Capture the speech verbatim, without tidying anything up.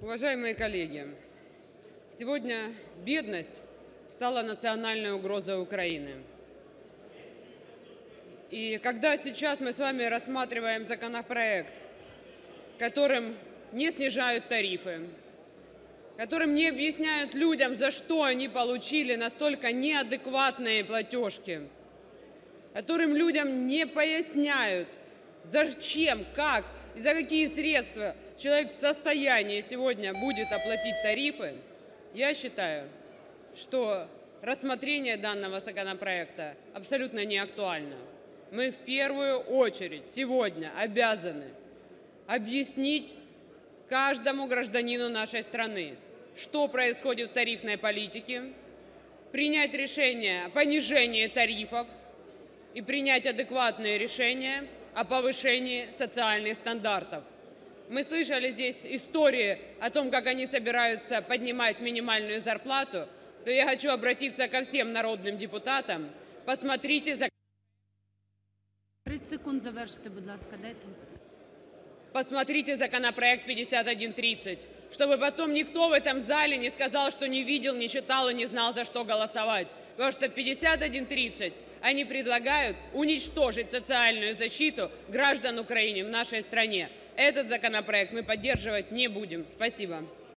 Уважаемые коллеги, сегодня бедность стала национальной угрозой Украины. И когда сейчас мы с вами рассматриваем законопроект, которым не снижают тарифы, которым не объясняют людям, за что они получили настолько неадекватные платежки, которым людям не поясняют, зачем, как и за какие средства человек в состоянии сегодня будет оплатить тарифы, я считаю, что рассмотрение данного законопроекта абсолютно не актуально. Мы в первую очередь сегодня обязаны объяснить каждому гражданину нашей страны, что происходит в тарифной политике, принять решение о понижении тарифов и принять адекватные решения о повышении социальных стандартов. Мы слышали здесь истории о том, как они собираются поднимать минимальную зарплату, то я хочу обратиться ко всем народным депутатам. Посмотрите за... тридцать секунд завершити, будь ласка, дайте. Посмотрите законопроект пятьдесят один тридцать, чтобы потом никто в этом зале не сказал, что не видел, не читал и не знал, за что голосовать. Потому что пятьдесят один тридцать они предлагают уничтожить социальную защиту граждан Украины в нашей стране. Этот законопроект мы поддерживать не будем. Спасибо.